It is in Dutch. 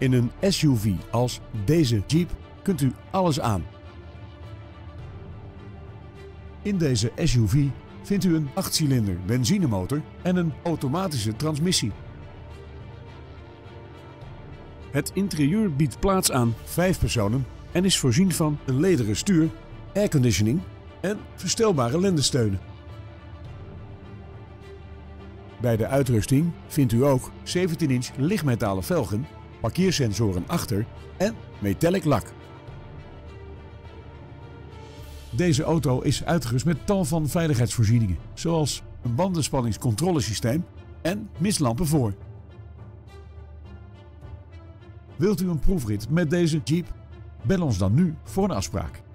In een SUV als deze Jeep kunt u alles aan. In deze SUV vindt u een 8-cilinder benzinemotor en een automatische transmissie. Het interieur biedt plaats aan 5 personen en is voorzien van een lederen stuur, airconditioning en verstelbare lendensteunen. Bij de uitrusting vindt u ook 17-inch lichtmetalen velgen, parkeersensoren achter en metallic lak. Deze auto is uitgerust met tal van veiligheidsvoorzieningen, zoals een bandenspanningscontrolesysteem en mistlampen voor. Wilt u een proefrit met deze Jeep? Bel ons dan nu voor een afspraak.